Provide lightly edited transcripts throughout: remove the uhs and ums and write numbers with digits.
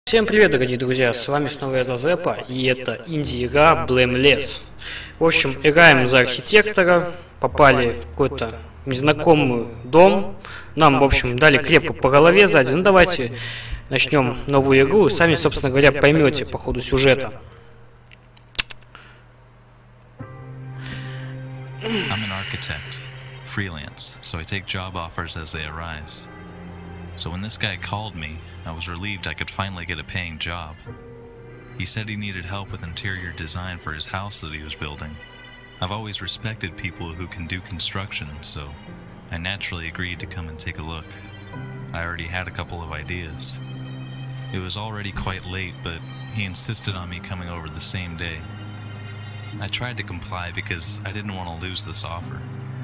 Всем привет, дорогие друзья, с вами снова я Зазепа, и это инди-игра Blameless. В общем, играем за архитектора, попали в какой-то незнакомый дом, нам, в общем, дали крепко по голове сзади. Ну давайте начнем новую игру, и сами, собственно говоря, поймете по ходу сюжета. I'm an architect, freelance, so I take job offers as they arise. So when this guy called me, I was relieved I could finally get a paying job. He said he needed help with interior design for his house that he was building. I've always respected people who can do construction, so I naturally agreed to come and take a look. I already had a couple of ideas. It was already quite late, but he insisted on me coming over the same day. I tried to comply because I didn't want to lose this offer.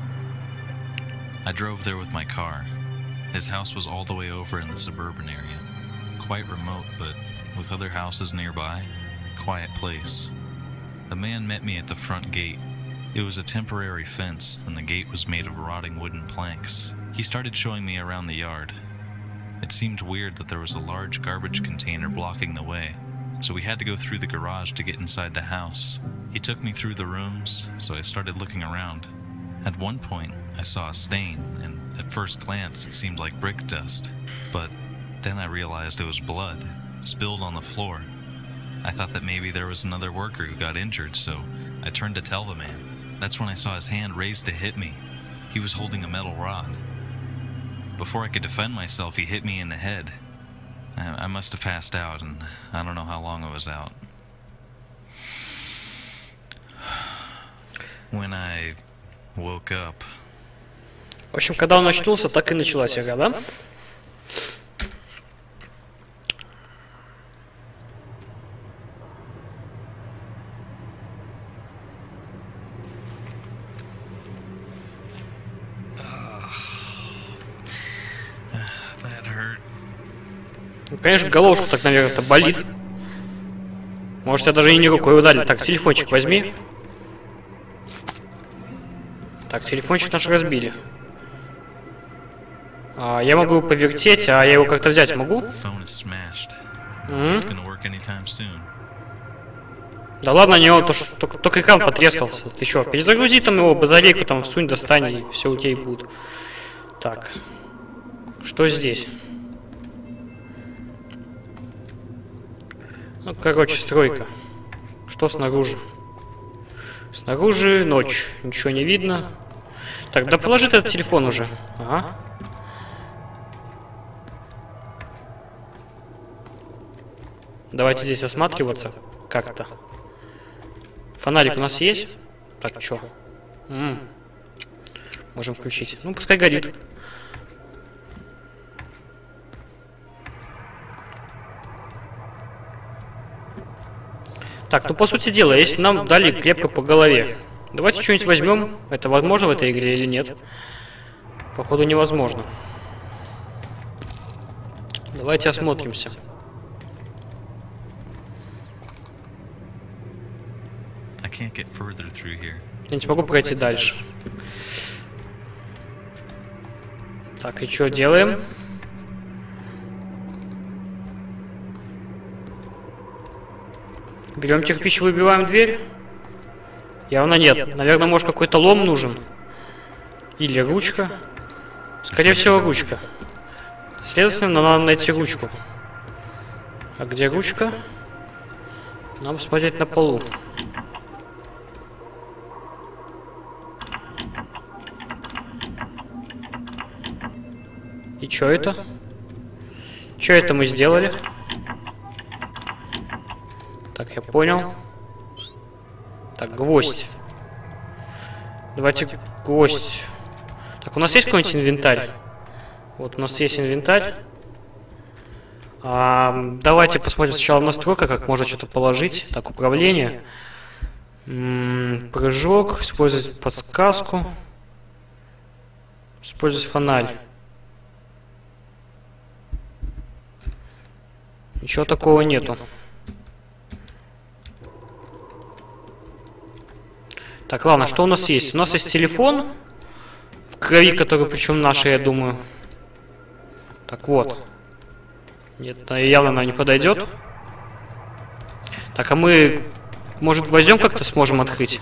I drove there with my car. His house was all the way over in the suburban area. Quite remote, but with other houses nearby, quiet place. The man met me at the front gate. It was a temporary fence, and the gate was made of rotting wooden planks. He started showing me around the yard. It seemed weird that there was a large garbage container blocking the way, so we had to go through the garage to get inside the house. He took me through the rooms, so I started looking around. At one point, I saw a stain, and at first glance it seemed like brick dust, but then I realized it was blood, spilled on the floor. I thought that maybe there was another worker who got injured, so I turned to tell the man. That's when I saw his hand raised to hit me. He was holding a metal rod. Before I could defend myself, he hit me in the head. I must have passed out, and I don't know how long I was out. When I woke up. В общем, когда он очнулся, так и началась игра, да? Ну, конечно, головушка так, наверное, болит. Может, я даже и не рукой ударил. Так, телефончик возьми. Так, телефончик наш разбили. Я могу его повертеть, а я его как-то взять могу? Да ладно, не он, только экран потрескался. Ты что, перезагрузи там его, батарейку там всунь, достань, и все у тебя и будет. Так, что здесь? Ну, короче, стройка. Что снаружи? Снаружи ночь, ничего не видно. Так, да положи этот телефон уже. Ага. Давайте здесь осматриваться как-то. Фонарик у нас есть? Так, что? Можем включить. Ну, пускай горит. Так, ну по сути дела, если нам дали крепко по голове, давайте что-нибудь возьмем. Это возможно в этой игре или нет? Походу невозможно. Давайте осмотримся. Я не смогу пройти дальше. Так, и что делаем? Берем кирпич, выбиваем дверь? Явно нет. Наверное, может какой-то лом нужен. Или ручка. Скорее всего, ручка. Следовательно, надо найти ручку. А где ручка? Надо посмотреть на полу. И что это? Что это мы сделали? Так, я понял. Так, гвоздь. Давайте гвоздь. Так, у нас есть какой-нибудь инвентарь? Вот у нас есть инвентарь. Давайте посмотрим сначала в настройках, как можно что-то положить. Так, управление. Прыжок. Использовать подсказку. Использовать фонарь. Ничего такого нету. Так, ладно, что у нас есть? У нас есть телефон в крови, который, причем наши, я думаю. Так вот. Нет, явно она не подойдет. Так, а мы, может, гвоздем как-то сможем открыть?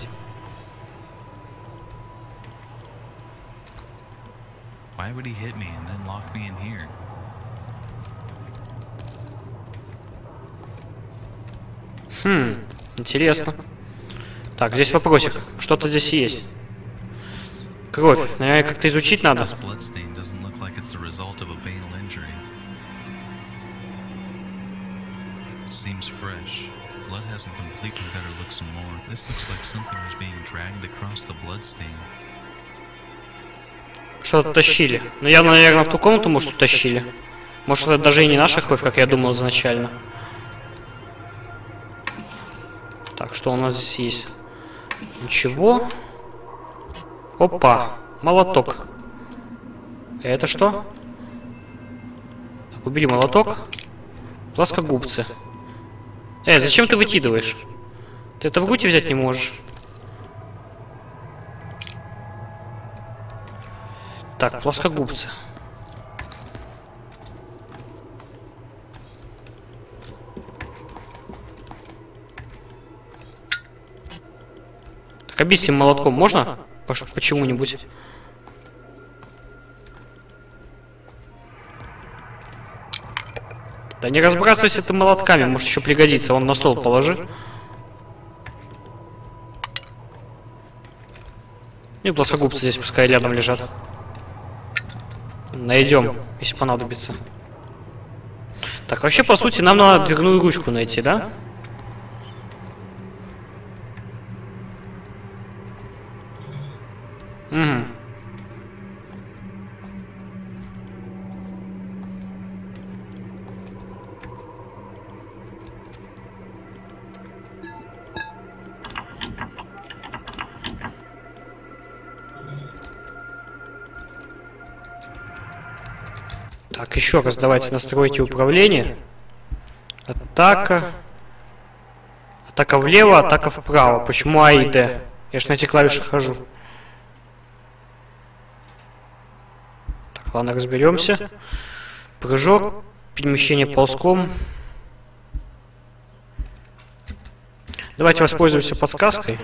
Интересно. Так, здесь вопросик. Что-то здесь есть. Кровь. Наверное, как-то изучить надо. Что-то тащили. Но явно, наверное, в ту комнату, может, тащили. Может, это даже и не наша кровь, как я думал изначально. Так, что у нас здесь есть? Ничего. Опа, молоток. Это что? Так, убери молоток. Плоскогубцы. Зачем ты выкидываешь? Ты это в руки взять не можешь. Так, плоскогубцы. Так, объясним молотком можно? Почему-нибудь? Да не разбрасывайся ты молотками, может еще пригодится. Вон на стол положи. И плоскогубцы здесь пускай рядом лежат. Найдем, если понадобится. Так, вообще, по сути, нам надо дверную ручку найти, да? Угу. Так, еще раз давайте настройте управление. Атака. Атака влево, атака вправо. Почему А и Д? Я ж на эти клавиши хожу. Так, ладно, разберемся. Прыжок, перемещение ползком. Давайте воспользуемся подсказкой.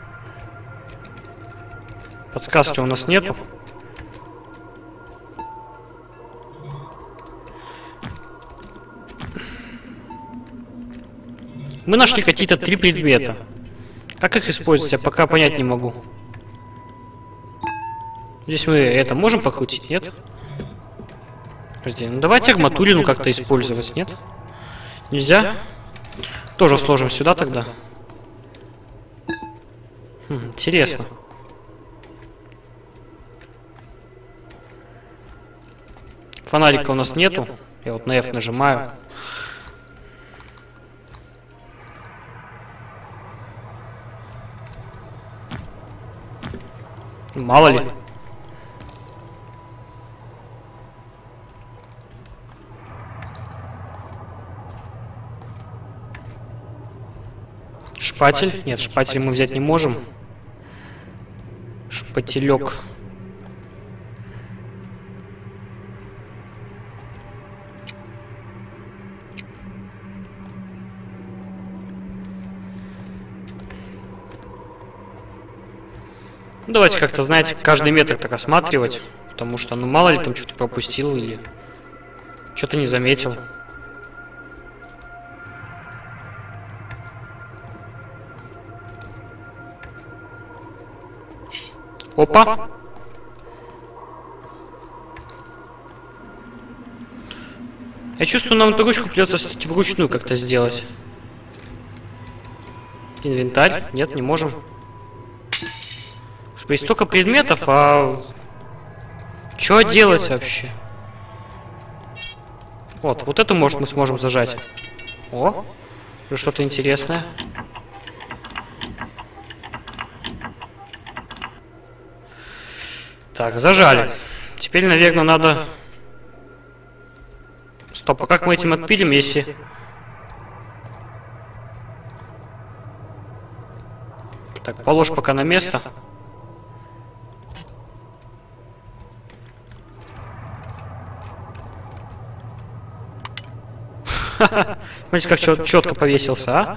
Подсказки у нас нету. Мы нашли какие-то 3 предмета. Как их использовать, я пока понять не могу. Здесь мы это можем покрутить, нет? Подожди, ну давайте арматурину как-то использовать, нет? Нельзя? Тоже сложим сюда тогда. Интересно. Фонарика у нас нету. Я вот на F нажимаю. Мало ли. Шпатель? Нет, шпатель мы взять не можем. Шпателек. Давайте как-то, знаете, каждый метр так осматривать, потому что, ну, мало ли там что-то пропустил или что-то не заметил. Опа! Я чувствую, нам эту ручку придется все-таки вручную как-то сделать. Инвентарь? Нет, не можем. Есть столько предметов, а что делать вообще? Вот эту, может, мы сможем зажать. О, что-то интересное. Так, зажали. Теперь, наверное, надо... Стоп, а как мы этим отпилим, если... Так, положь пока на место. Смотрите, как четко повесился, а?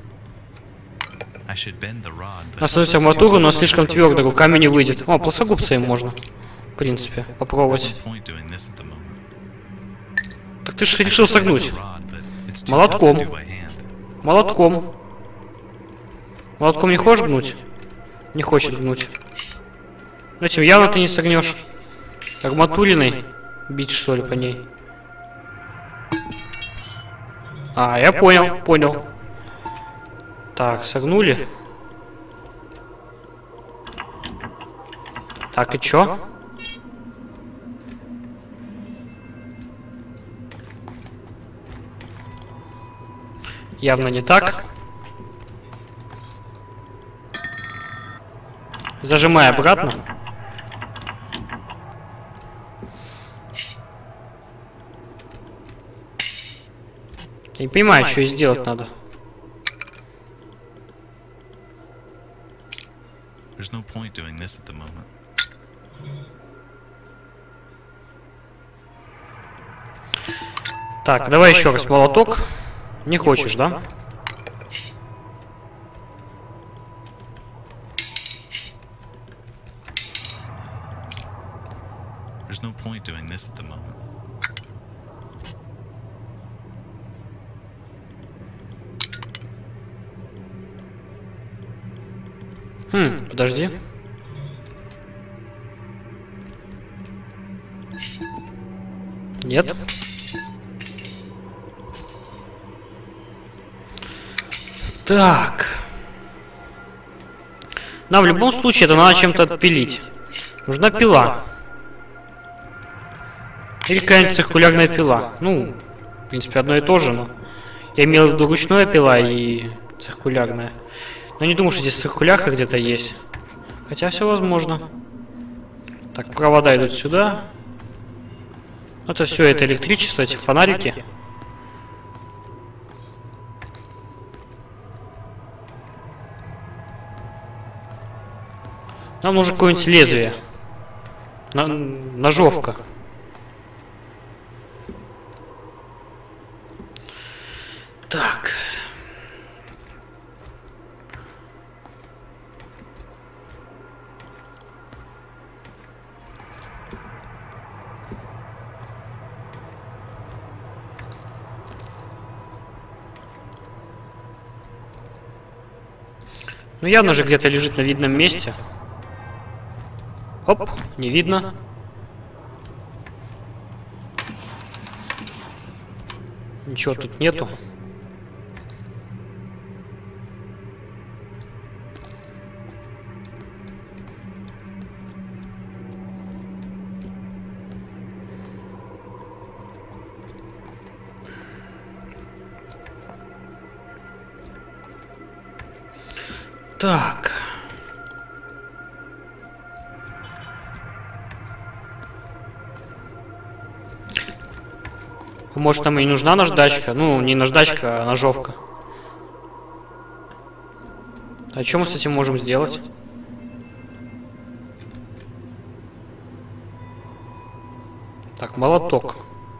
Остановить арматуру, но слишком твердо, руками не выйдет. О, плоскогубца им можно. В принципе, попробовать. Так ты же решил согнуть. Молотком. Молотком. Молотком не хочешь гнуть? Не хочет гнуть. Этим явно ты не согнешь. Арматуриной бить, что ли, по ней? А, я понял. Так, согнули. Так, и чё? Явно не так. Зажимай обратно. Я не понимаю, что и сделать надо. Так, давай еще раз молоток. Не хочешь, да? Подожди. Нет. Так. Нам в любом случае это надо чем-то отпилить. Нужна пила. Или какая-нибудь циркулярная пила. Ну, в принципе, одно и то же, но... Я имел в виду ручная пила и циркулярная. Но не думаю, что здесь циркулярка где-то есть. Хотя все возможно. Так, провода идут сюда. Это все, это электричество, эти фонарики. Нам нужно какое-нибудь лезвие. Ножовка. Так. Ну явно же где-то лежит на видном месте. Оп, не видно. Ничего тут нету. Так. Может, нам и нужна наждачка? Ну, не наждачка, а ножовка. А что мы с этим можем сделать? Так, молоток.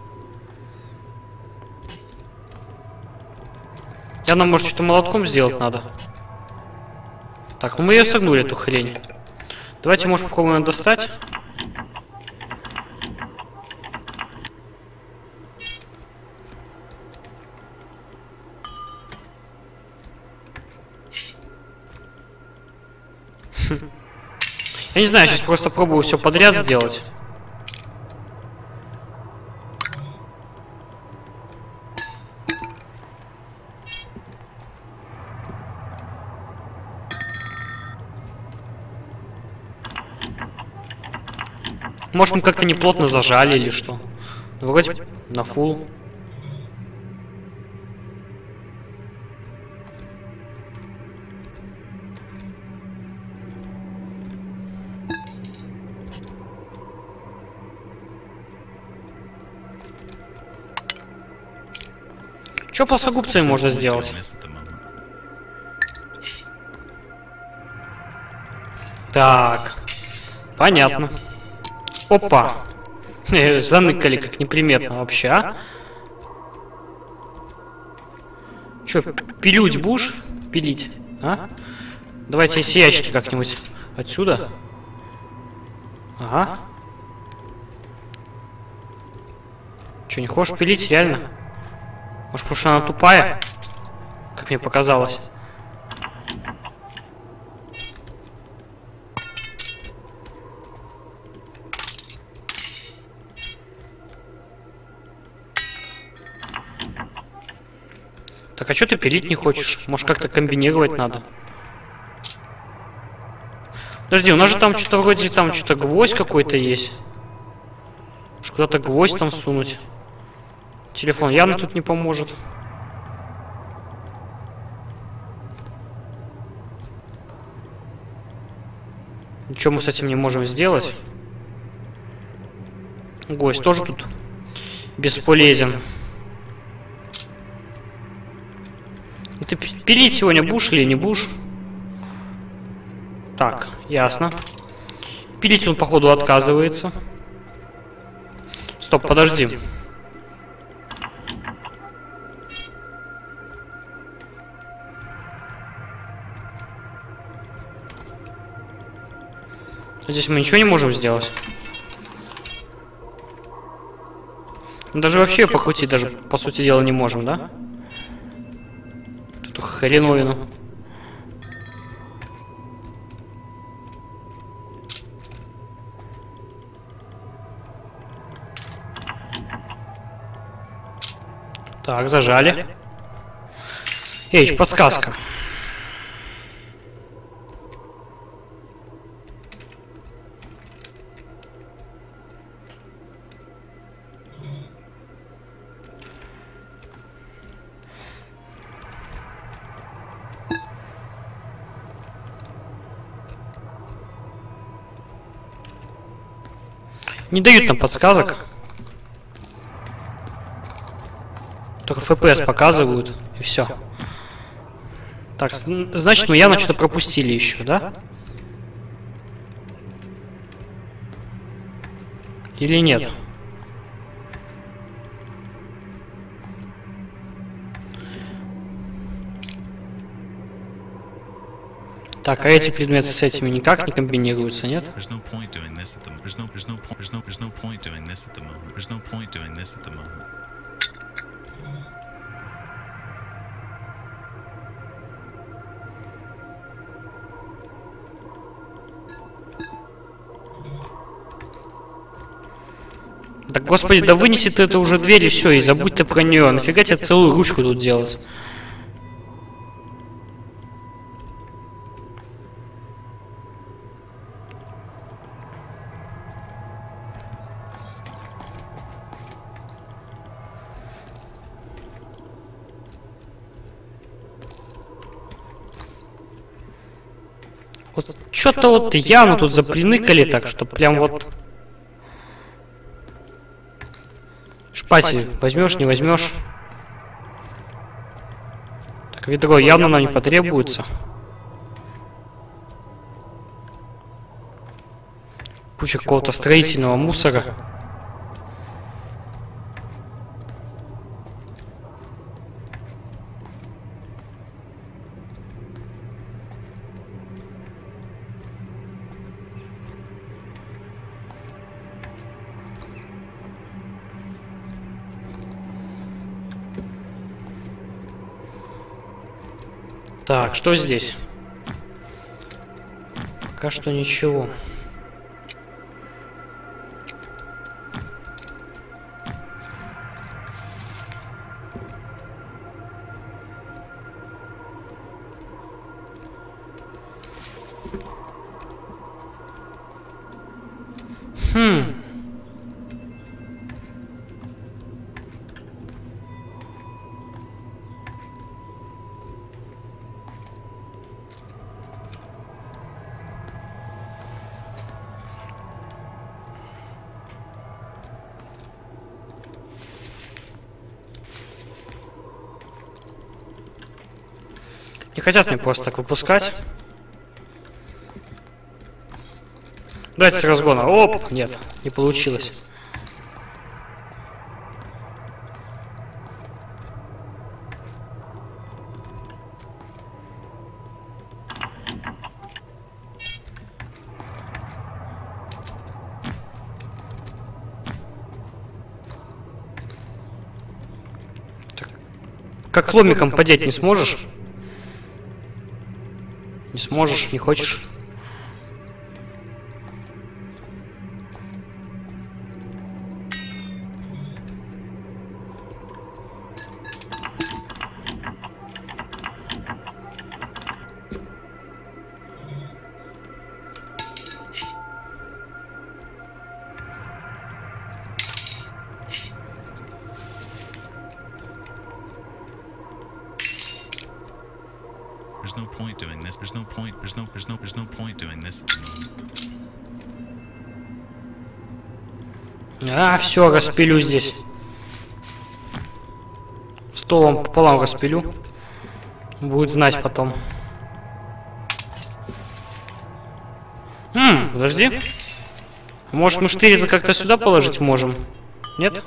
Нам, может, что-то молотком сделать надо. Так, ну мы ее согнули, эту хрень. Давайте, может, попробуем достать. Я не знаю, сейчас просто пробую все подряд сделать. Может, мы как-то неплотно зажали или что? Вроде на фулл. Что плоскогубцами можно сделать? Так. Понятно. Опа. Заныкали как неприметно вообще, а? Чё, пилють будешь? Пилить, а? Давайте эти ящики как-нибудь отсюда. Ага. Чё, не хочешь пилить, реально? Может, потому что она тупая? Как мне показалось. Так, а что ты пилить не хочешь? Может, как-то комбинировать надо? Подожди, у нас же там что-то вроде там что-то гвоздь какой-то есть. Может, куда-то гвоздь там сунуть? Телефон явно тут не поможет. Ничего мы с этим не можем сделать. Гвоздь тоже тут бесполезен. Ты пилить сегодня будешь или не будешь? Так, ясно. Пилить он, походу, отказывается. Стоп, подожди. Здесь мы ничего не можем сделать. Даже вообще покрутить, даже по сути дела, не можем, да? Эту хреновину. Так, зажали. Эй, подсказка. Не дают нам подсказок. Только FPS показывают, и все. Так, значит, мы явно что-то пропустили еще, да? Или нет? Так, а эти предметы с этими никак не комбинируются, нет? Да господи, да вынеси ты это уже дверь и все, и забудь ты про нее. Нафига тебе целую ручку тут делать? Вот что-то вот явно тут заприныкали так, что прям вот... Шпатель возьмешь, не возьмешь. Так, ведро явно нам не потребуется. Куча какого-то строительного мусора. Так, что здесь? Пока что ничего. Не хотят мне просто так выпускать. Дайте с разгона. Оп! Нет, не получилось. Как ломиком подеть не сможешь? Не сможешь, не хочешь? There's no point doing this. There's no point doing this. А, все, распилю здесь. Столом пополам распилю. Будет знать потом. Подожди. Может, мы штырь-то как-то сюда положить можем? Нет?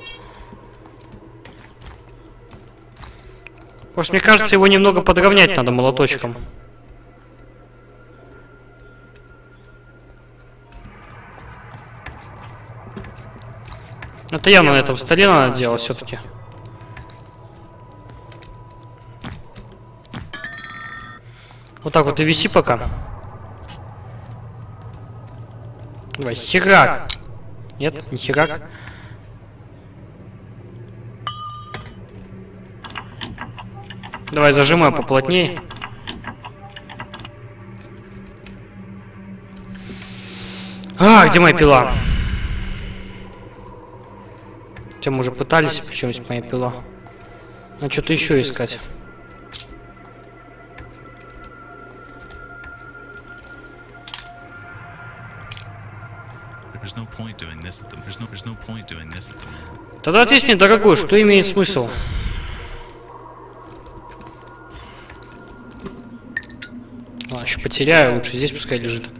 Просто мне кажется, его немного подровнять надо молоточком. Это явно на этом столе надо делать все-таки. Вот так вот и виси пока. Давай, херак. Нет, не херак. Давай зажимай поплотнее. А, где моя пила? Хотя мы уже пытались, причем здесь моя пила. Надо что-то еще искать. Тогда ответь мне, дорогой, что имеет смысл? А, еще потеряю, лучше здесь пускай лежит.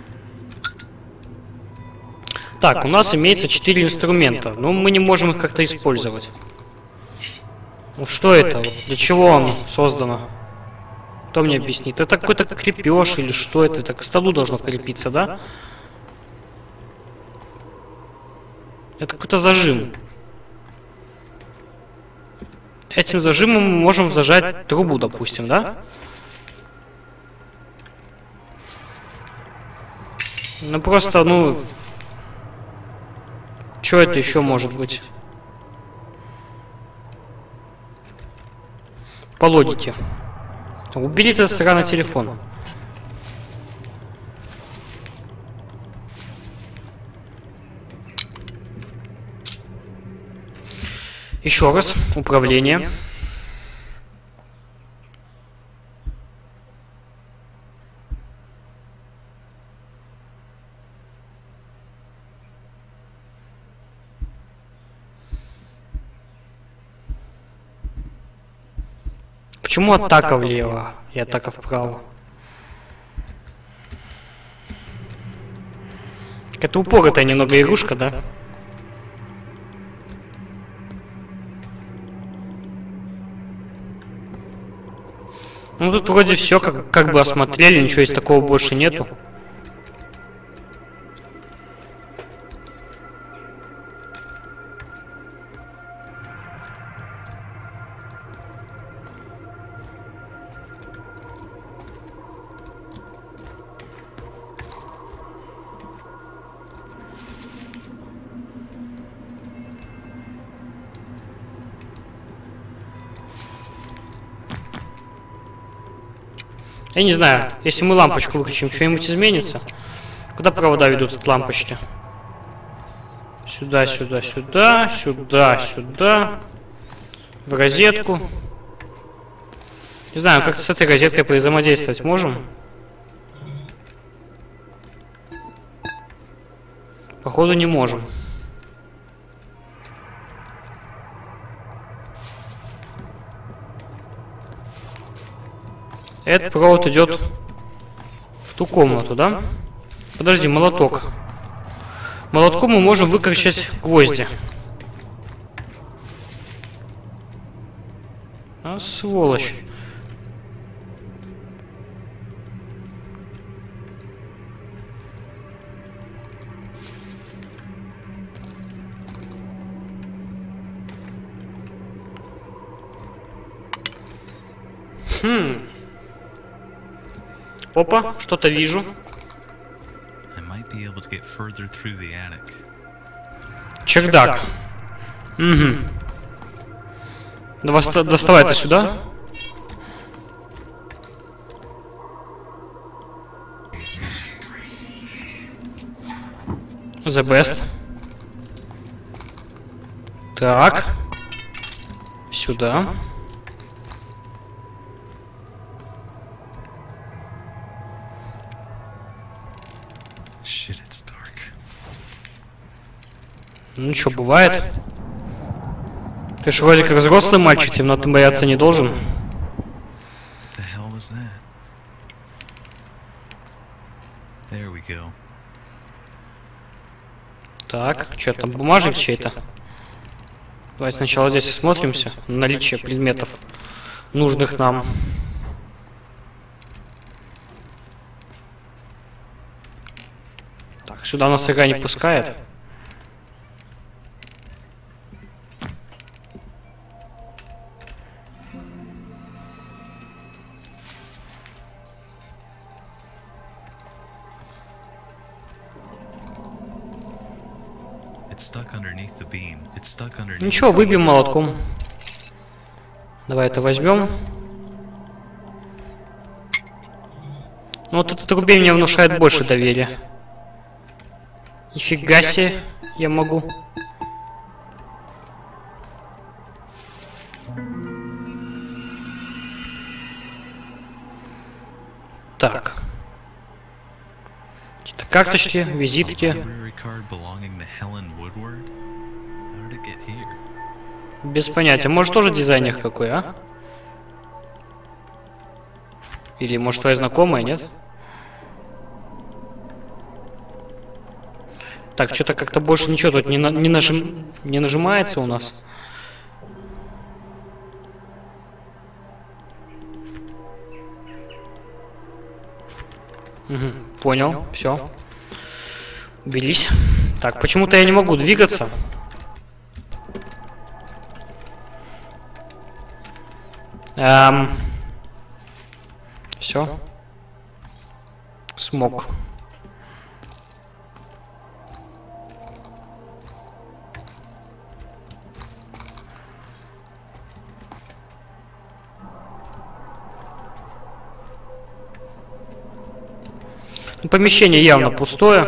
Так, у нас имеется 4 инструмента, но мы не можем их как-то использовать. Вот что это? Вот для чего оно создано? Кто мне объяснит? Это какой-то крепеж или что это? Это к столу должно крепиться, да? Это какой-то зажим. Этим зажимом мы можем зажать трубу, допустим, да? Ну просто, ну... Что это еще может быть? Полодите. Убери этот сраный телефон. Еще раз. Управление. Почему атака влево и атака вправо? Это упоротая немного игрушка, да? Ну тут вроде все как бы осмотрели, ничего из такого больше нету. Я не знаю, если мы лампочку выключим, что-нибудь изменится? Куда провода ведут от лампочки? Сюда, сюда, сюда, сюда, сюда. В розетку. Не знаю, как-то с этой розеткой взаимодействовать можем? Походу не можем. Этот провод идет в ту комнату, да? Подожди, молоток. Молотком мы можем выкручать гвозди. А, сволочь. Опа, что-то вижу. Чердак. Угу. Доставай это сюда. The best. Так. Сюда. Ну что, бывает. Ты ж вроде как взрослый мальчик, темноты бояться не должен. Так, что там, бумажник чей-то? Давайте сначала здесь осмотримся на наличие предметов, нужных нам. Так, сюда нас игра не пускает. Ничего, выбьем молотком. Давай это возьмем. Ну вот этот рубей мне внушает больше доверия. Нифига себе, я могу. Так. Какие-то карточки, визитки. Без понятия. Может, тоже дизайнер какой, а? Или, может, твоя знакомая, нет? Так, что-то как-то больше ничего тут не нажимается у нас. Угу, понял, все. Убились. Так, почему-то я не могу двигаться. Все. Смог. Помещение явно пустое.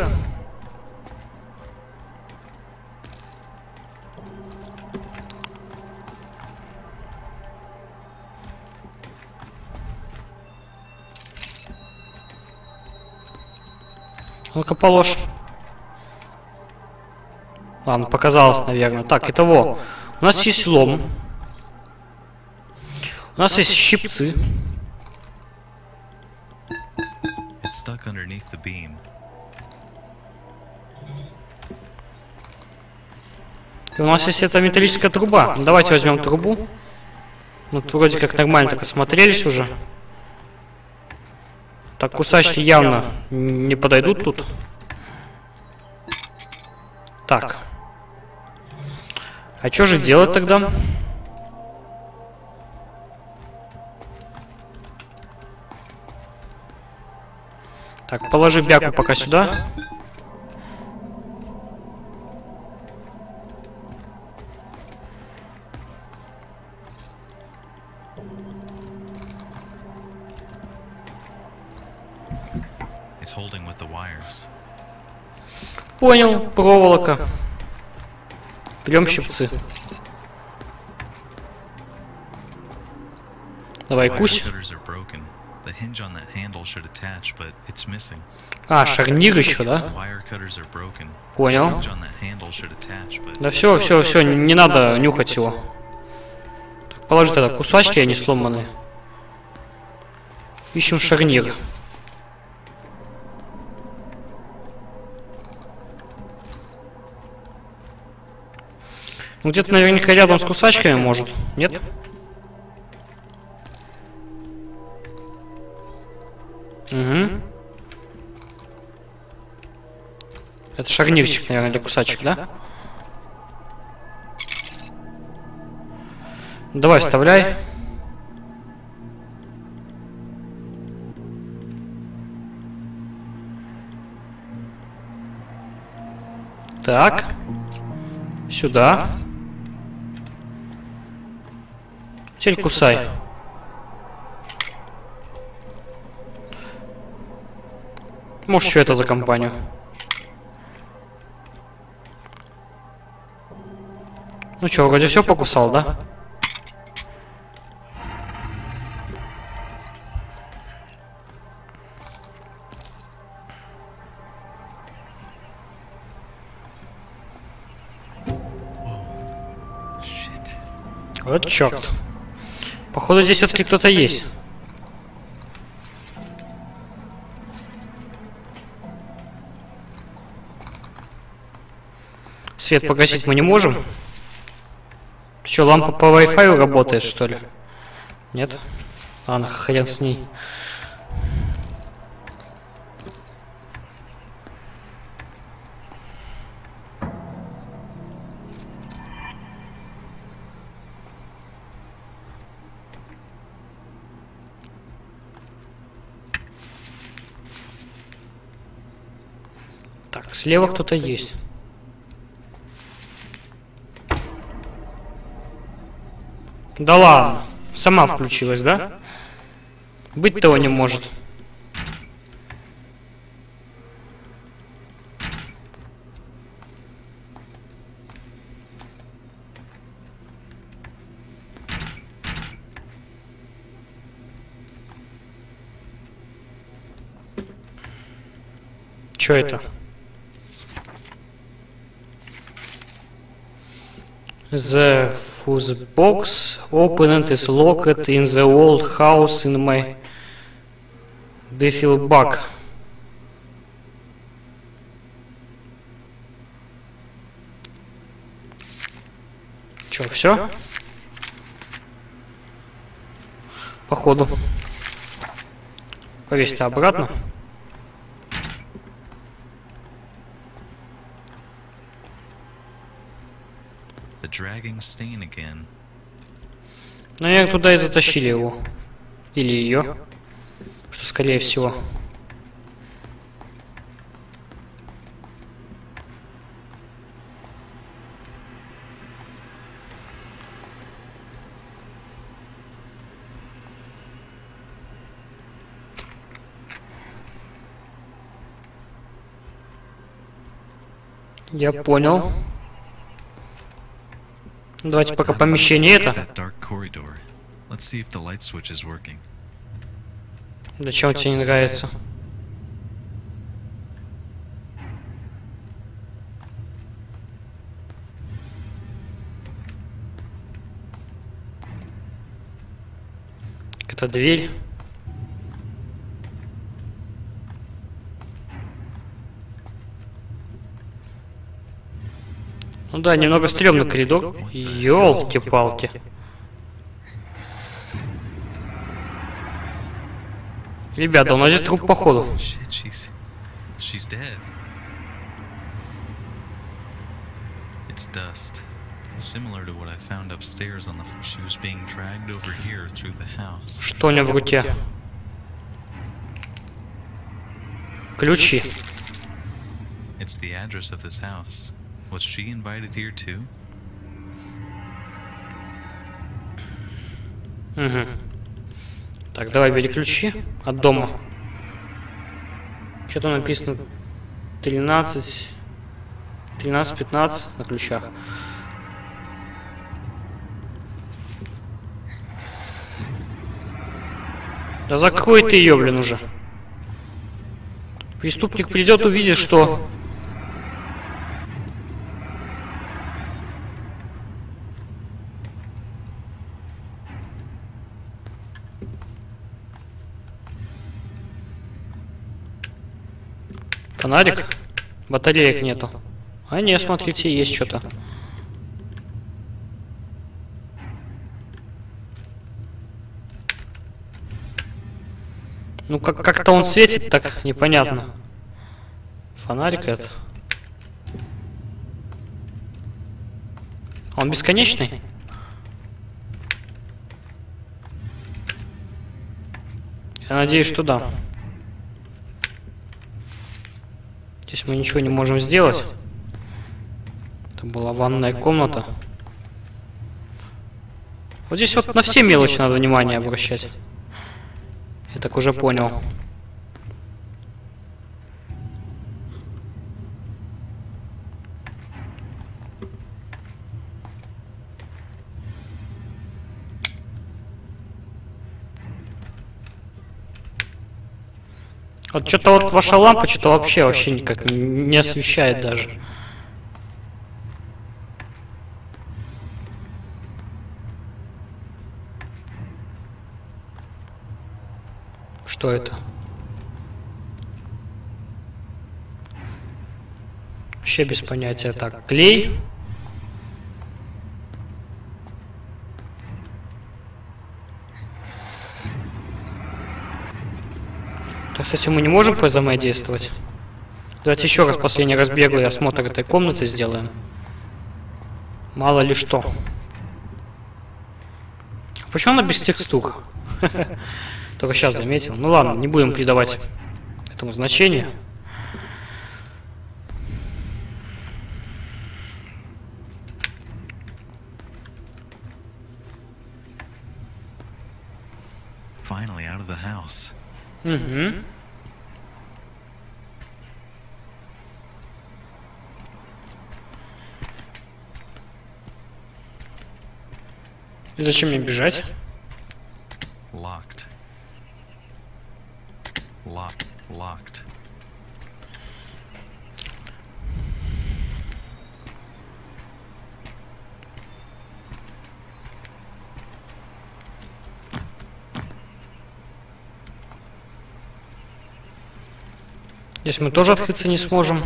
Ну-ка, положь. Ладно, показалось, наверное. Так, итого. У нас есть лом. У нас есть щипцы. И у нас есть эта металлическая труба. Давайте возьмем трубу. Вот вроде как нормально так осмотрелись уже. Так, кусачки явно не подойдут тут. Так. А что же делать тогда? Так, положи бяку пока сюда. Понял, проволока. Берем щипцы. Давай, кусь. А, шарнир еще, да? Понял. Да все, не надо нюхать его. Так, положи тогда кусачки, они сломанные. Ищем шарнир. Ну, где-то наверняка рядом с кусачками, может. Нет? Угу. Это шарнирчик, наверное, для кусачек, да? Давай, вставляй. Так. Сюда. Теперь кусай. Может, что это за компанию? Ну что, вроде все покусал, да? Вот черт. Походу здесь все-таки кто-то есть. Свет погасить мы не можем. Что, лампа по Wi-Fi работает, что ли? Нет? Ладно, хрен с ней. Так, слева кто-то есть. Да ладно, сама включилась, да? Быть того не может. Чё это? The fuse box opened is locked in the old house in my defil bug. Чё, все? Походу. Повесить обратно. Наверное, туда и затащили его. Или ее. Что скорее всего. Я понял. Давайте пока помещение это. Да чего тебе не нравится? Это дверь. Ну да, немного стрёмный коридор. Ёлки-палки. Ребята, у нас здесь труп походу. Что у нее в руке? Ключи. Was she invited here too? Угу. Так, давай бери ключи от дома. Что-то написано 13, 15 на ключах. Да закрой ты ее, блин, уже. Преступник придет, увидит, что... Фонарик? Батареек нету. А не, смотрите, есть что-то. Ну как-то он светит так непонятно. Фонарик это. Он бесконечный? Я надеюсь, что да. Здесь мы ничего не можем сделать. Была ванная комната. Вот здесь вот на все мелочи надо внимание обращать. Я так уже понял. Вот что-то вот ваша лампа что-то вообще никак не освещает даже. Что это? Вообще без понятия. Так, клей. Так, кстати, мы не можем взаимодействовать. Давайте еще раз последний раз беглый осмотр этой комнаты сделаем. Мало ли что. Почему она без текстур? Только сейчас заметил. Ну ладно, не будем придавать этому значения. Finally out of the house. Угу. И зачем мне бежать? Locked. Locked. Здесь мы тоже открыться не сможем.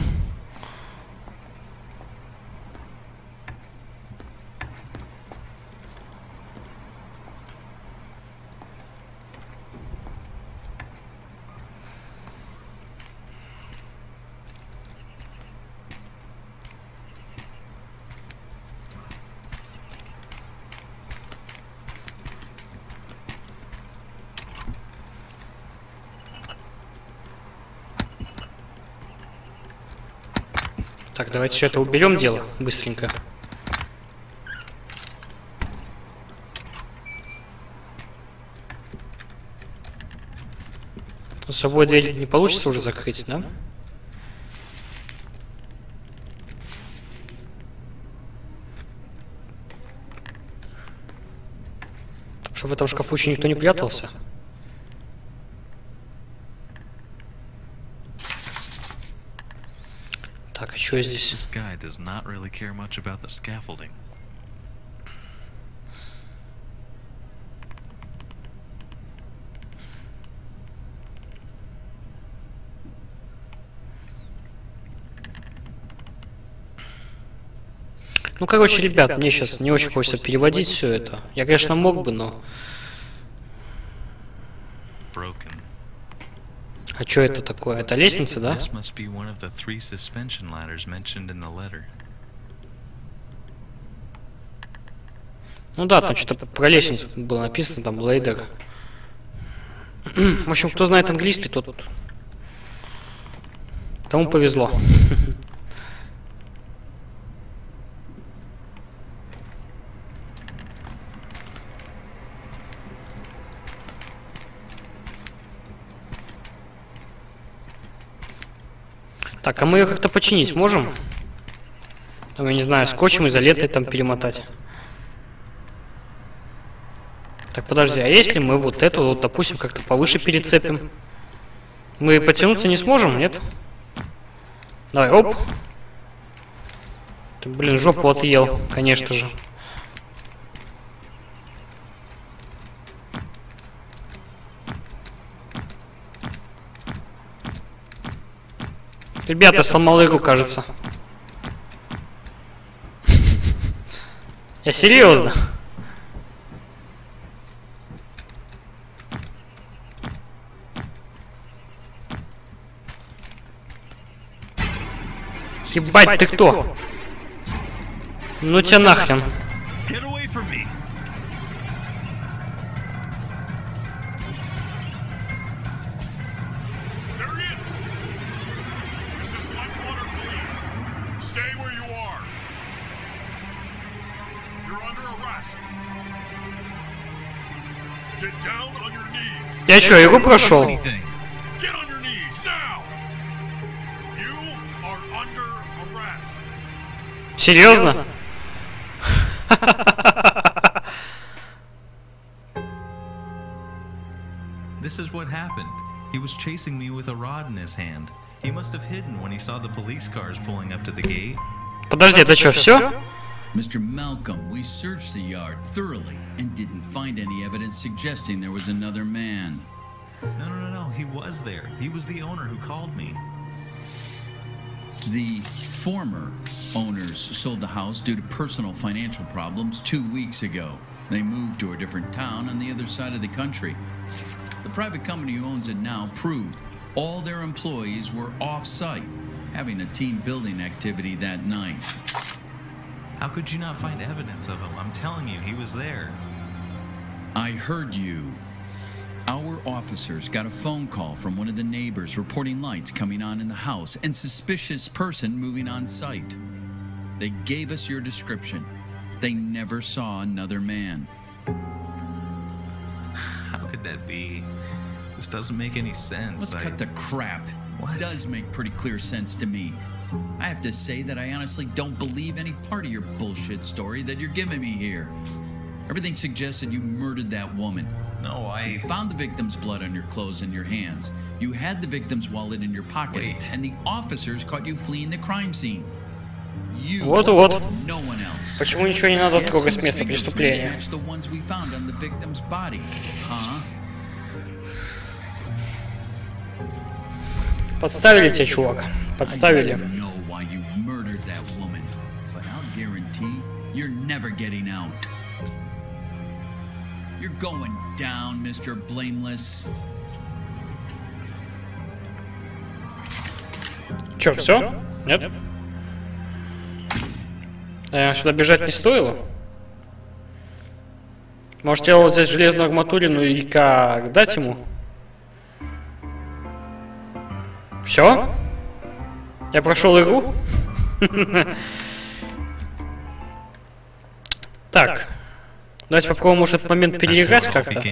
Так, давайте все это уберем дело быстренько. С собой дверь не получится уже закрыть, да? Что в этом шкафу еще никто не прятался? Так, а что здесь? This guy does not really care much about the scaffolding. Ну, короче, ребят, мне сейчас не очень хочется переводить все это. Я, конечно, мог бы, но... Broken. А что это такое? Это лестница, да? This must be one of the 3 suspension ladders mentioned in the letter. Ну да, там что-то про лестницу было написано, там лейдер. В общем, кто знает английский, тот... Тому повезло. Так, а мы ее как-то починить можем? Там, я не знаю, скотчем, изолентой там перемотать. Так, подожди, а если мы вот эту, вот, допустим, как-то повыше перецепим? Мы потянуться не сможем, нет? Давай, оп. Ты, блин, жопу отъел, конечно же. Ребята, сломал игру, кажется. Я серьезно. Ебать, ты кто? Ну тебя нахрен. Я что, игру прошел? Серьезно? This is what happened. He was chasing me with a rod in his hand. He must have hidden when he saw the police cars pulling up to the gate. Подожди, это что, все? Mr. Malcolm, we searched the yard thoroughly and didn't find any evidence suggesting there was another man. No. He was there. He was the owner who called me. The former owners sold the house due to personal financial problems 2 weeks ago. They moved to a different town on the other side of the country. The private company who owns it now proved all their employees were off-site, having a team building activity that night. How could you not find evidence of him? I'm telling you, he was there. I heard you. Our officers got a phone call from one of the neighbors reporting lights coming on in the house and suspicious person moving on site. They gave us your description. They never saw another man. How could that be? This doesn't make any sense. Let's cut the crap. What? It does make pretty clear sense to me. I have to say that I honestly don't believe any part of your bullshit story that you're giving me here. Everything suggests that you murdered that woman. No, You found the victim's blood on your clothes and your hands. You had the victim's wallet in your pocket. Wait. And the officers caught you fleeing the crime scene. You, Вот-вот. no one else. Почему ничего не надо Guess трогать с whose места fingerprints преступления? match the ones we found on the victim's body, huh? Подставили тебя, чувак. Подставили. I don't know why you murdered that woman, but I'll guarantee you're never getting out. You're going down, Mr. Blameless. Че, все? Нет? Сюда бежать не стоило? Может, я вот взять железную арматурину и как дать ему? Все? Я прошел игру? Так. Давайте попробуем, может, этот момент переиграть как-то.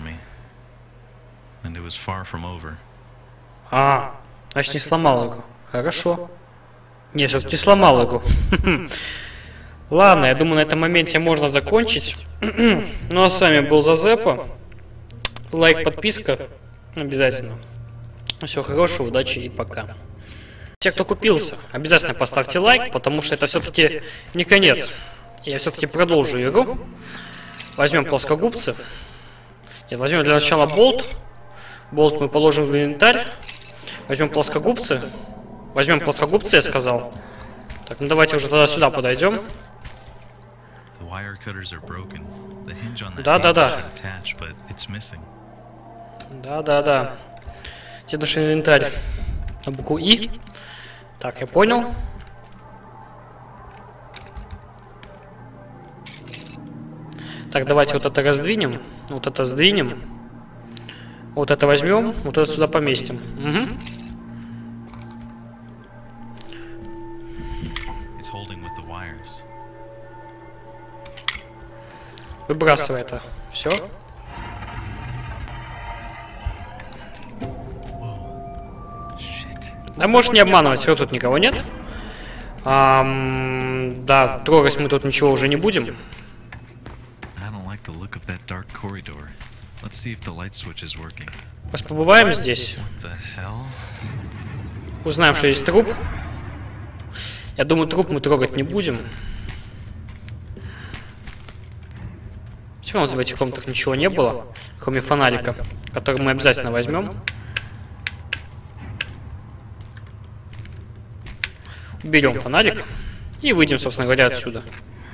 Значит, не сломал игру. Хорошо. Нет, все-таки сломал игру. Ладно, я думаю, на этом моменте можно закончить. Ну а с вами был Зазепа. Лайк, подписка. Обязательно. Всего хорошего, удачи и пока. Те, кто купился, обязательно поставьте лайк, потому что это все-таки не конец. Я все-таки продолжу игру. Возьмем плоскогубцы. Нет, возьмем для начала болт. Болт мы положим в инвентарь. Возьмем плоскогубцы. Возьмем плоскогубцы, я сказал. Так, ну давайте уже тогда сюда подойдем. Да-да-да. Да-да-да. Где наш инвентарь? На букву И. Так, я понял. Так, давайте вот это раздвинем. Вот это сдвинем. Вот это возьмем. Вот это сюда поместим. Угу. Выбрасывай это. Все. Да можешь не обманывать, все, тут никого нет. Да, трогать мы тут ничего уже не будем. Сейчас побываем здесь. Узнаем, что есть труп. Я думаю, труп мы трогать не будем. Все равно в этих комнатах ничего не было, кроме фонарика, который мы обязательно возьмем. Берем фонарик и выйдем, собственно говоря, отсюда.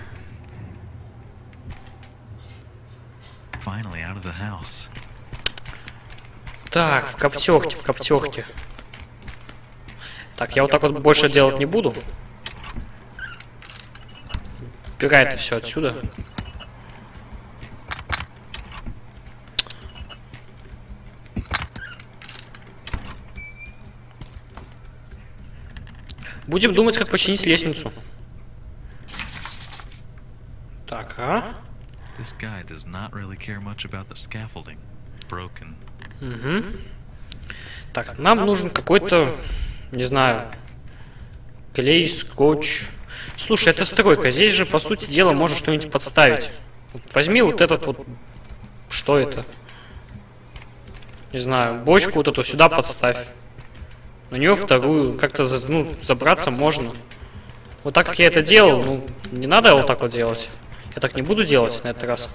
Так, в коптерке. Так, я вот так вот больше делать не буду. Убирай это все отсюда. Будем думать, как починить лестницу. Так, broken. Угу. Так, нам нужен какой-то, не знаю, клей, скотч. Слушай, это стройка. Здесь же, по сути дела, можно что-нибудь подставить. Вот возьми вот этот вот... Что это? Не знаю, бочку вот эту сюда подставь. На нее вторую. Как-то ну, забраться можно. Вот так, как я это делал, ну, не надо вот так вот делать. Я так не буду делать на этот раз.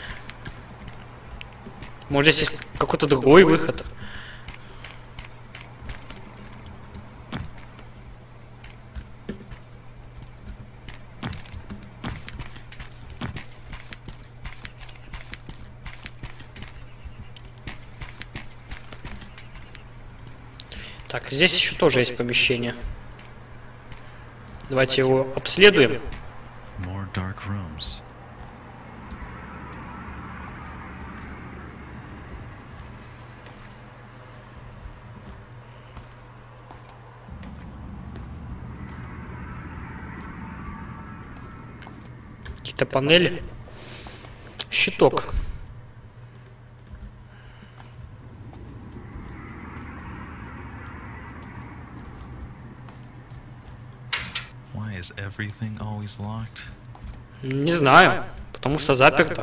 Может, здесь есть какой-то другой выход. Так, здесь еще тоже есть помещение. Давайте его обследуем. More dark rooms. Какие-то панели. Щиток. Why is everything always locked? Не знаю, потому что заперто.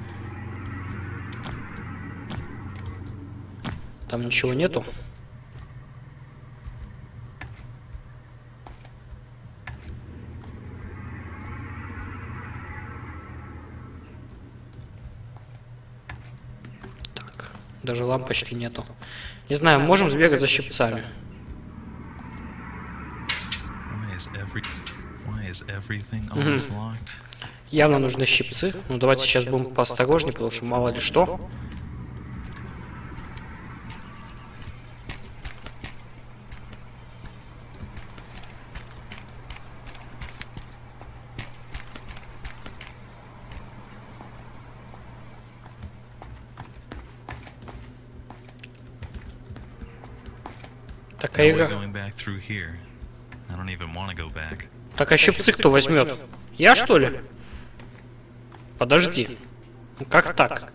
Там ничего нету. Так, даже лампочки нету. Не знаю, можем сбегать за щипцами. Why is everything always locked? Явно нужны щипцы. Ну давайте сейчас будем поосторожнее, потому что мало ли что. Такая игра. Так, а щипцы кто возьмет? Я, что ли? Подожди. Ну как так?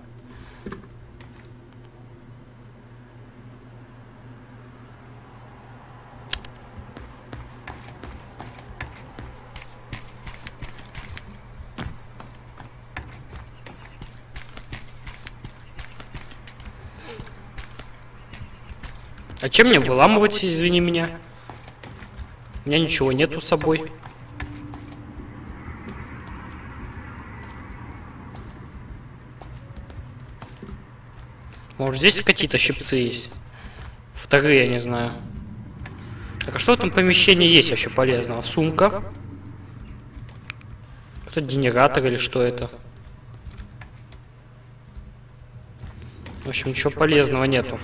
А чем мне выламывать, извини меня? У меня ничего нету с собой. Может, здесь какие-то щипцы есть? Вторые, я не знаю. Так, а что в этом помещении есть вообще полезного? Сумка. Это генератор или что это? В общем, ничего полезного нету.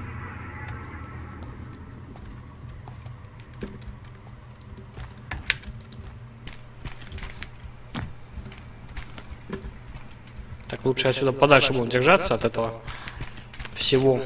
Так, лучше отсюда подальше будем держаться от этого всего.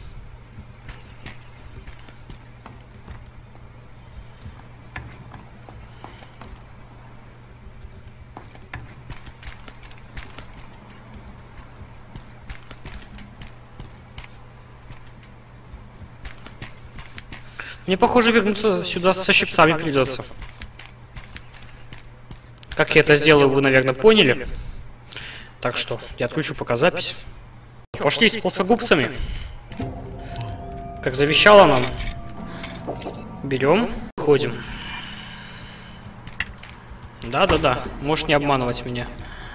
Мне, похоже, вернуться сюда со щипцами придется. Как я это сделаю, вы, наверное, поняли. Так что я отключу пока запись. Пошли с плоскогубцами. Как завещала нам. Берем, ходим. Да-да-да, можешь не обманывать меня.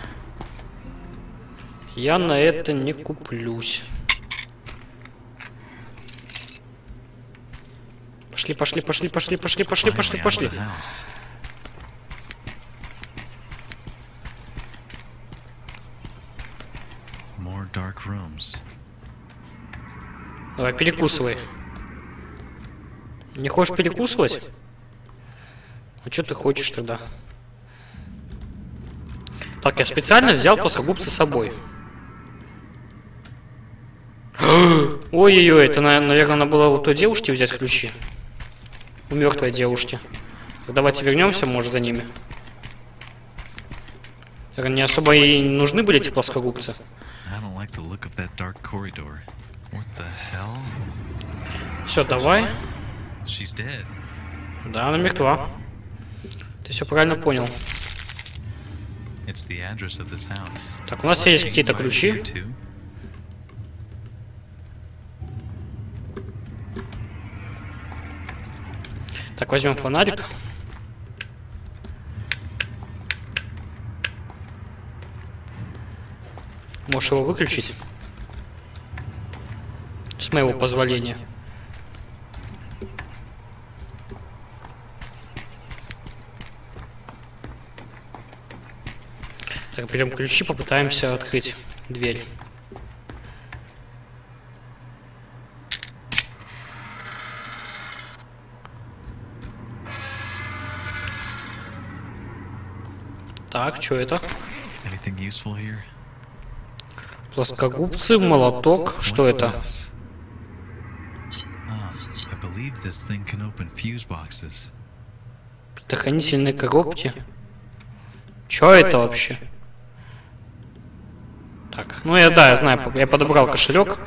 Я на это не куплюсь. Пошли, пошли, пошли, пошли, пошли, пошли, пошли, пошли. Давай, перекусывай. Не хочешь перекусывать? А что ты хочешь тогда? Так, я специально взял плоскогубцы с собой. Ой-ой-ой, это, наверное, надо было у той девушки взять ключи. У мертвой девушки. Так, давайте вернемся, может, за ними. Не особо и нужны были эти плоскогубцы. like the look of that dark corridor. What the hell? Все, давай. She's dead. Да, она мертва. Ты все правильно понял. It's the address of this house. Так, у нас есть какие-то Right ключи. here, too? Так, возьмем фонарик. Можешь его выключить? С моего позволения. Так, берем ключи, попытаемся открыть дверь. Так, что это? Anything useful here? Плоскогубцы, молоток. Что What's это? this? I believe this thing can open fuse boxes. Предохранительные коробки. Что это вообще? Так, ну я знаю, я подобрал кошелек.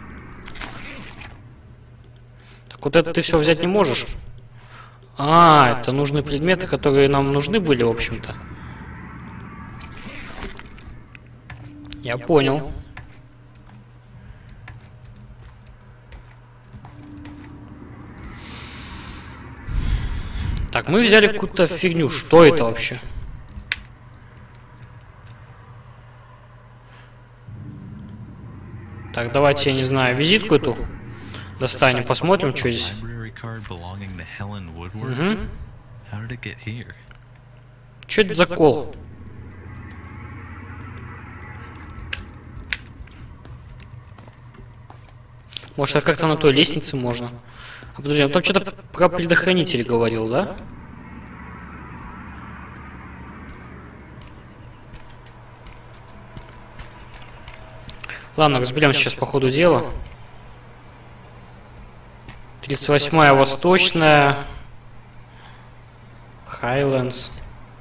Так вот это ты все взять не можешь. А, это нужны предметы, которые нам нужны были, в общем-то. Я понял. Так, мы взяли какую-то фигню. Что это вообще? Так, давайте, я не знаю, визитку эту достанем, посмотрим, что здесь. Угу. Что это за кол? Может, это как-то на той лестнице можно? А подожди, он там что-то про предохранитель говорил, да? Ладно, разберем сейчас по ходу дела. 38-я Восточная. Хайлендс.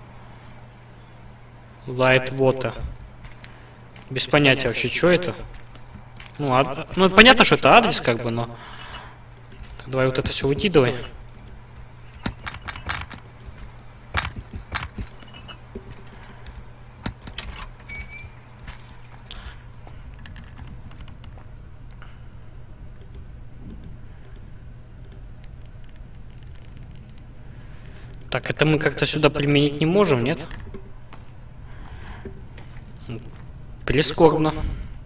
Лайтвота. Без понятия вообще, что это. Ну, понятно, что это адрес, как бы, но... Так, давай вот это все выкидывай. Так, это мы как-то сюда применить не можем, нет? Прискорбно.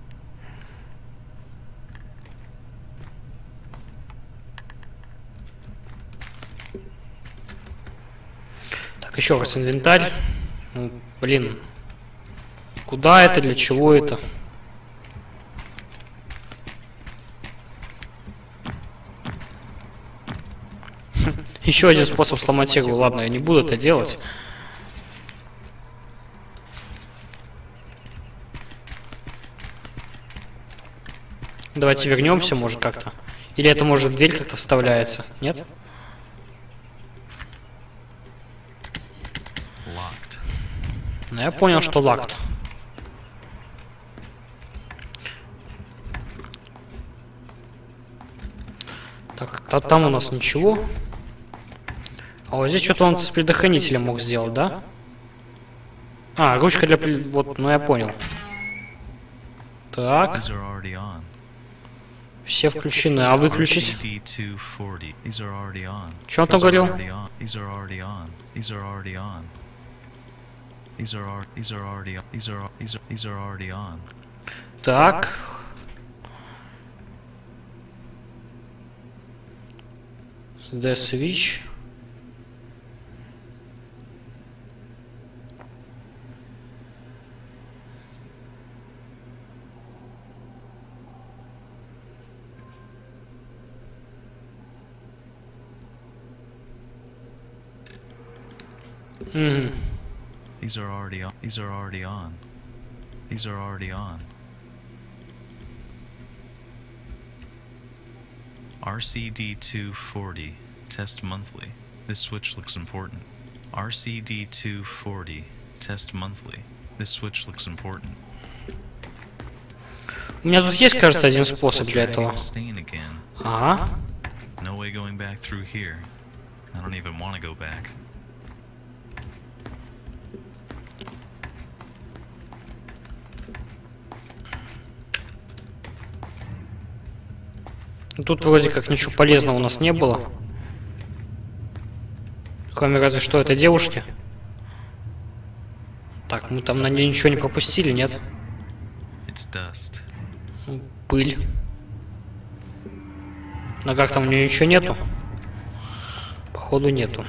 Так, еще раз инвентарь. Ну, блин. Куда это, для чего это? Еще один способ сломать игру. Ладно, я не буду это делать. Давайте вернемся, может, как-то. Или это, может, дверь как-то вставляется? Нет? Ну, я понял, что locked. Так, там у нас ничего. А вот здесь что-то он с предохранителем мог сделать, да? А, ручка для... Вот, ну я понял. Так. Все включены. А выключить? Что он там говорил? Так. The switch. These are already on. These are already on. These are already on. RCD240. Test monthly. This switch looks important. RCD240. Test monthly. This switch looks important. У меня тут есть, кажется, один способ для этого. Ага. Тут вроде как ничего полезного у нас не было. Кроме разве что этой девушки. Так, мы там на ней ничего не пропустили, нет? Пыль. На ногах там у нее ничего нету? Походу нету.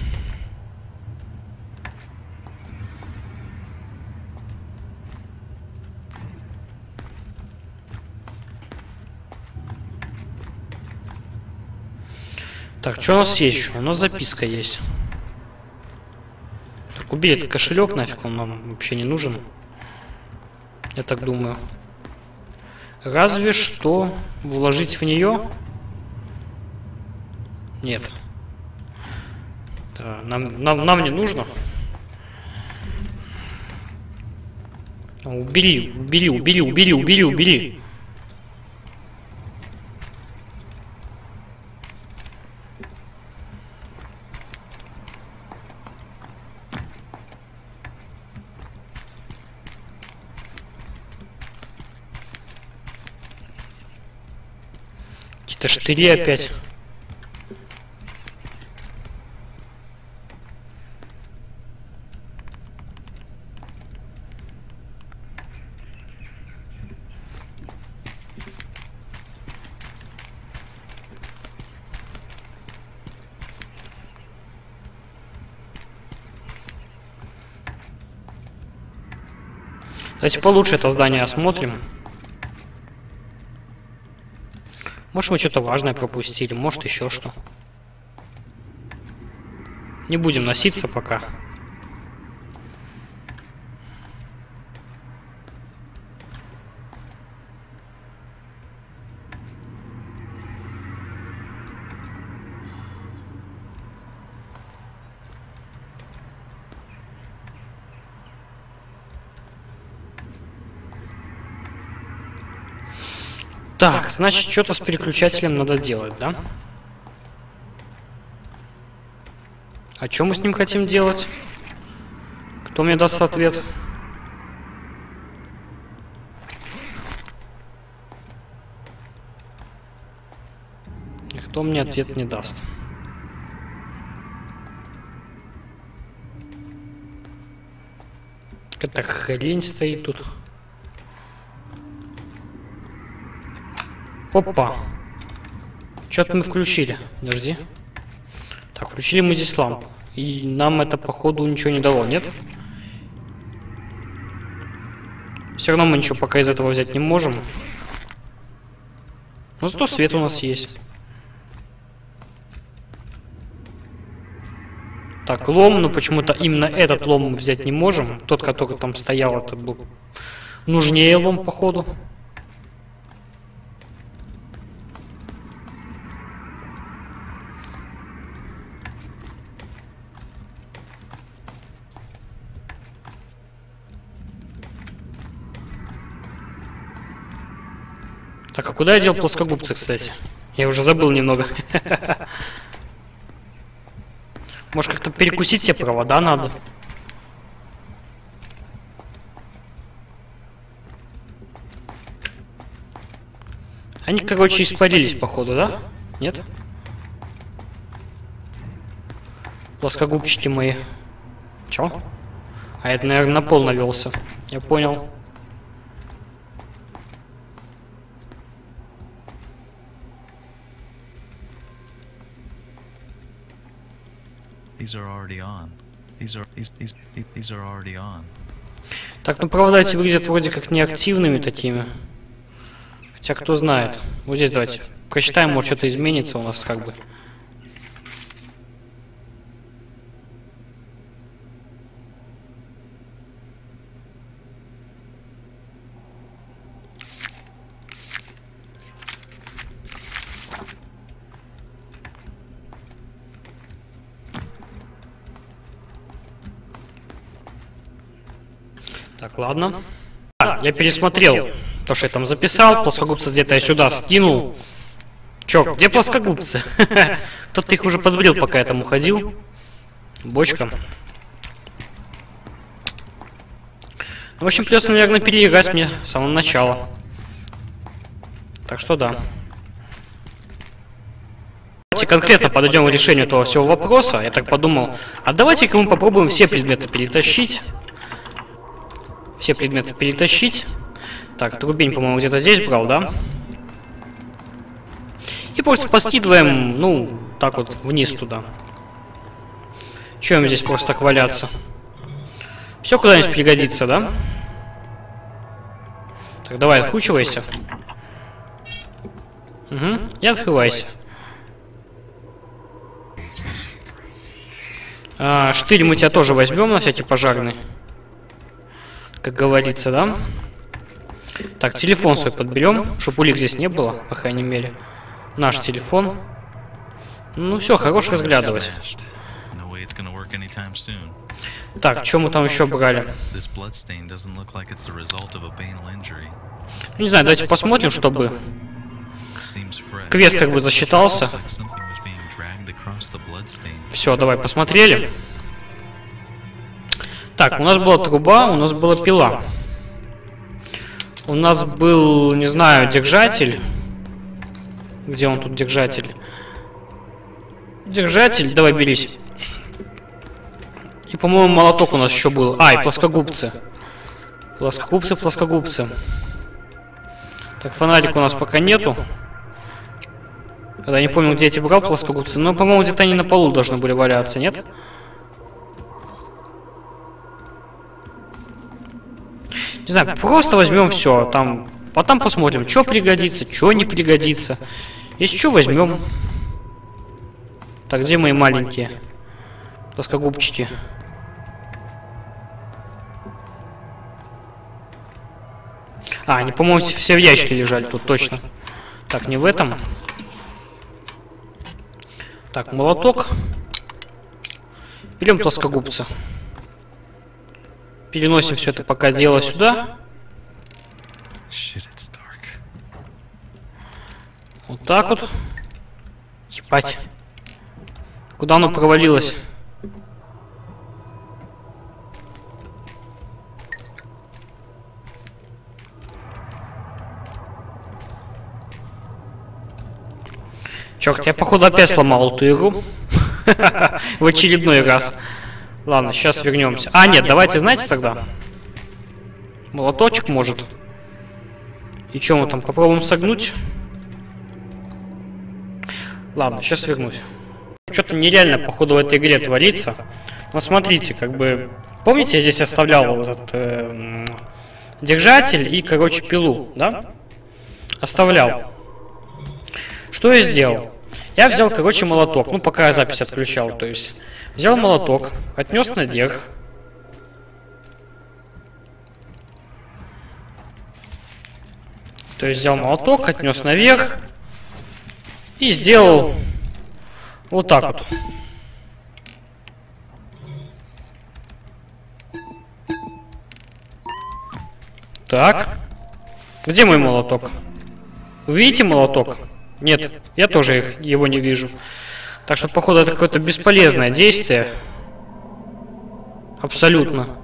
Так, что у нас есть еще? У нас записка есть. Так, убери этот кошелек, нафиг он нам вообще не нужен. Я так думаю. Разве что вложить в нее? Нет. Да, нам не нужно. Убери. Какие-то штыри опять. Давайте получше это здание осмотрим. Может, мы что-то важное пропустили, может, еще что. Не будем носиться пока. Так, значит, что-то с переключателем надо делать, да? А что мы с ним хотим делать? Кто мне даст ответ? Никто мне ответ не даст. Какая-то хрень стоит тут. Опа. Что-то мы включили. Подожди. Так, включили мы здесь лампу. И нам это, походу, ничего не дало, нет? Все равно мы ничего пока из этого взять не можем. Но зато свет у нас есть. Так, лом, но почему-то именно этот лом мы взять не можем. Тот, который там стоял, это был нужнее лом, походу. Так, а куда я дел плоскогубцы, кстати? Я уже забыл немного. Может, как-то перекусить те провода надо? Они, короче, испарились, походу, да? Нет? Плоскогубчики мои. Чё? А это, наверное, на пол навелся. Я понял. Так, ну провода эти выглядят вроде как неактивными такими. Хотя кто знает. Вот здесь давайте прочитаем, может что-то изменится у нас как бы. Так, ладно. Я пересмотрел То, что я там записал, плоскогубцы где-то я сюда скинул. Чё, где плоскогубцы? Кто-то их уже подбрил, пока я там уходил. Бочка. В общем, придется, наверное, переиграть мне с самого начала. Так что да. Давайте конкретно подойдем к решению этого всего вопроса. Я так подумал, а давайте-ка мы попробуем все предметы перетащить. Все предметы перетащить. Так, трубень, по-моему, где-то здесь брал, да? И просто поскидываем, ну, так вот, вниз туда. Чё им здесь просто так валяться? Все куда-нибудь пригодится, да? Так, давай, откручивайся. Угу, и открывайся. Штырь мы тебя тоже возьмем на всякий пожарный. Как говорится, да? Так, телефон свой подберем, чтобы улик здесь не было, по крайней мере. Наш телефон. Ну все, хорош разглядывать. Так, что мы там еще брали? Не знаю, давайте посмотрим, чтобы квест как бы засчитался. Все, давай, посмотрели. Так, у нас была труба, у нас была пила. У нас был, не знаю, держатель. Где он тут, держатель? Держатель, давай берись. И, по-моему, молоток у нас еще был. А, и плоскогубцы. Плоскогубцы, плоскогубцы. Так, фонарик у нас пока нету. Когда я не помню, где я эти брал плоскогубцы. Но, по-моему, где-то они на полу должны были валяться, нет? Не знаю, просто возьмем все. Там, а там посмотрим, что пригодится, что не пригодится. Если что, возьмем. Так, где мои маленькие плоскогубчики? А, они, по-моему, все в ящике лежали тут, точно. Так, не в этом. Так, молоток. Берем плоскогубцы. Переносим все это пока дело сюда. Вот так вот. Ебать. Куда оно провалилось? Черт, я походу опять сломал эту игру. В очередной раз. Ладно, сейчас вернемся. А, нет, давайте, знаете тогда? Молоточек может. И что мы там, попробуем согнуть? Ладно, сейчас вернусь. Что-то нереально, походу, в этой игре творится. Но смотрите, как бы... Помните, я здесь оставлял вот этот держатель и, короче, пилу, да? Оставлял. Что я сделал? Я взял, короче, молоток. Ну, пока я запись отключал, то есть... Взял молоток, отнес наверх. То есть взял молоток, отнес наверх. И сделал вот так вот. Так. Где мой молоток? Вы видите молоток? Нет, я тоже его не вижу. Так что, походу, это какое-то бесполезное действие. Абсолютно.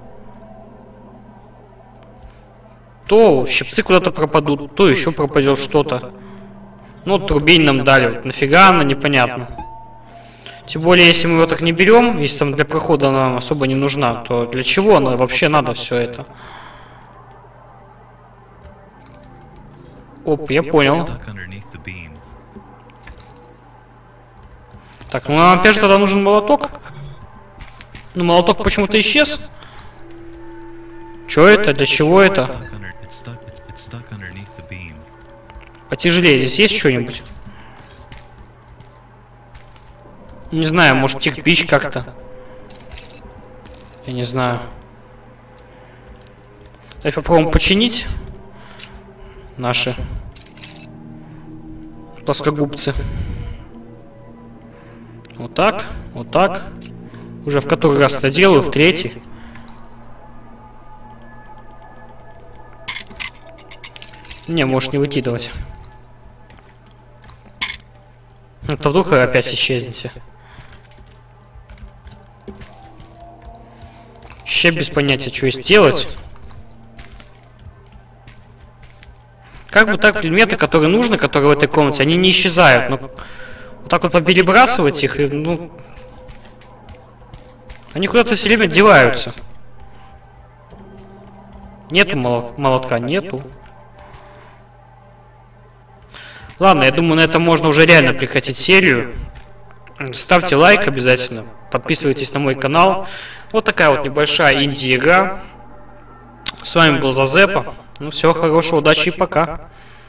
То щипцы куда-то пропадут, то еще пропадет что-то. Ну, трубень нам дали. Вот нафига она, непонятно. Тем более, если мы его так не берем, если там для прохода она нам особо не нужна, то для чего она вообще надо все это? Оп, я понял. Так, ну нам опять же тогда нужен молоток. Ну, молоток почему-то исчез. Чё это? Для чего это? Потяжелее. Здесь есть что-нибудь? Не знаю, может кирпич как-то. Я не знаю. Давай попробуем починить наши плоскогубцы. Вот так, вот так. Уже в который раз это делаю, в третий. Не, можешь не выкидывать. Это вдруг опять исчезнете. Вообще без понятия, что сделать. Как бы так предметы, которые нужны, которые в этой комнате, они не исчезают. Но вот так вот поперебрасывать их, и, ну... Они куда-то все время деваются. Нету молотка, нету. Ладно, я думаю, на этом можно уже реально прекратить серию. Ставьте лайк обязательно. Подписывайтесь на мой канал. Вот такая вот небольшая инди-игра. С вами был Зазепа. Ну, всего хорошего, удачи и пока.